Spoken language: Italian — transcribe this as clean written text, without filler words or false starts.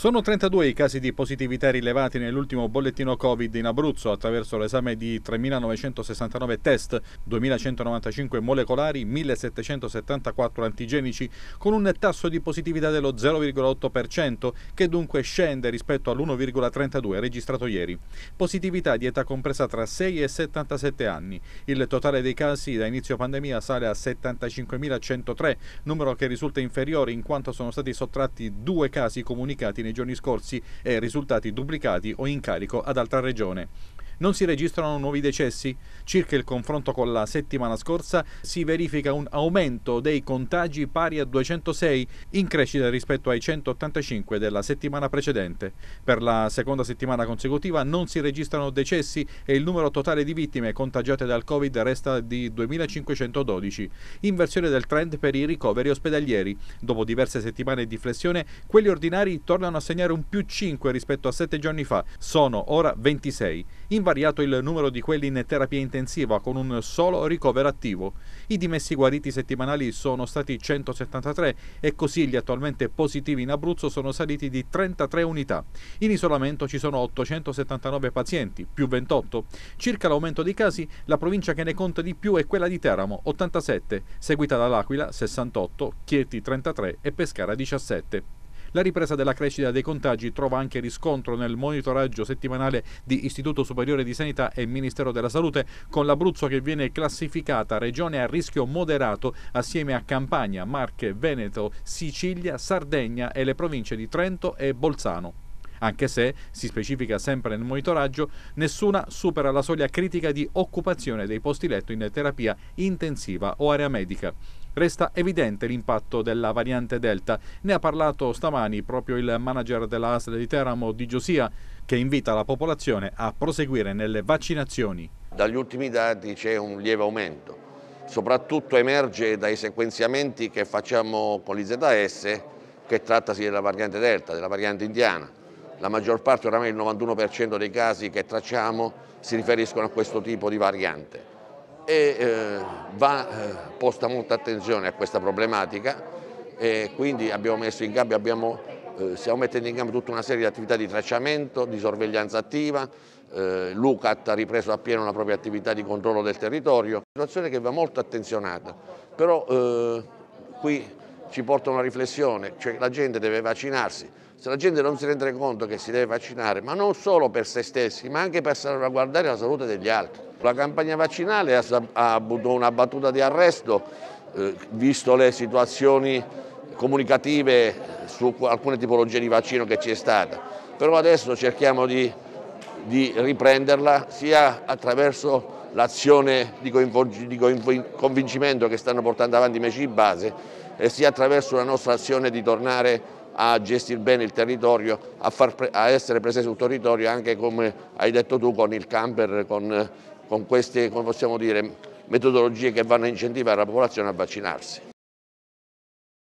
Sono 32 i casi di positività rilevati nell'ultimo bollettino Covid in Abruzzo attraverso l'esame di 3.969 test, 2.195 molecolari, 1.774 antigenici, con un tasso di positività dello 0,8%, che dunque scende rispetto all'1,32 registrato ieri. Positività di età compresa tra 6 e 77 anni. Il totale dei casi da inizio pandemia sale a 75.103, numero che risulta inferiore in quanto sono stati sottratti 2 casi comunicati nei giorni scorsi e risultati duplicati o in carico ad altra regione. Non si registrano nuovi decessi. Circa il confronto con la settimana scorsa si verifica un aumento dei contagi pari a 206, in crescita rispetto ai 185 della settimana precedente. Per la seconda settimana consecutiva non si registrano decessi e il numero totale di vittime contagiate dal Covid resta di 2.512. Inversione del trend per i ricoveri ospedalieri. Dopo diverse settimane di flessione, quelli ordinari tornano a segnare un più 5 rispetto a 7 giorni fa. Sono ora 26. Invariato il numero di quelli in terapia intensiva con un solo ricovero attivo. I dimessi guariti settimanali sono stati 173 e così gli attualmente positivi in Abruzzo sono saliti di 33 unità. In isolamento ci sono 879 pazienti, più 28. Circa l'aumento dei casi, la provincia che ne conta di più è quella di Teramo, 87, seguita dall'Aquila, 68, Chieti 33 e Pescara 17. La ripresa della crescita dei contagi trova anche riscontro nel monitoraggio settimanale di Istituto Superiore di Sanità e Ministero della Salute, con l'Abruzzo che viene classificata regione a rischio moderato assieme a Campania, Marche, Veneto, Sicilia, Sardegna e le province di Trento e Bolzano. Anche se, si specifica sempre nel monitoraggio, nessuna supera la soglia critica di occupazione dei posti letto in terapia intensiva o area medica. Resta evidente l'impatto della variante Delta. Ne ha parlato stamani proprio il manager della ASL di Teramo, Di Giosia, che invita la popolazione a proseguire nelle vaccinazioni. Dagli ultimi dati c'è un lieve aumento, soprattutto emerge dai sequenziamenti che facciamo con l'IZS, che trattasi della variante Delta, della variante indiana. La maggior parte, oramai il 91% dei casi che tracciamo si riferiscono a questo tipo di variante. Va posta molta attenzione a questa problematica e quindi abbiamo messo in campo, stiamo mettendo in campo tutta una serie di attività di tracciamento, di sorveglianza attiva. L'UCAT ha ripreso appieno la propria attività di controllo del territorio, situazione che va molto attenzionata, però qui ci porta a una riflessione, cioè la gente deve vaccinarsi. Se la gente non si rende conto che si deve vaccinare, ma non solo per se stessi, ma anche per salvaguardare la salute degli altri. La campagna vaccinale ha avuto una battuta di arresto, visto le situazioni comunicative su alcune tipologie di vaccino che ci è stata. Però adesso cerchiamo di riprenderla sia attraverso l'azione di convincimento che stanno portando avanti i MECI base e sia attraverso la nostra azione di tornare a gestire bene il territorio, a essere presenti sul territorio anche, come hai detto tu, con il camper, con queste, come possiamo dire, metodologie che vanno a incentivare la popolazione a vaccinarsi.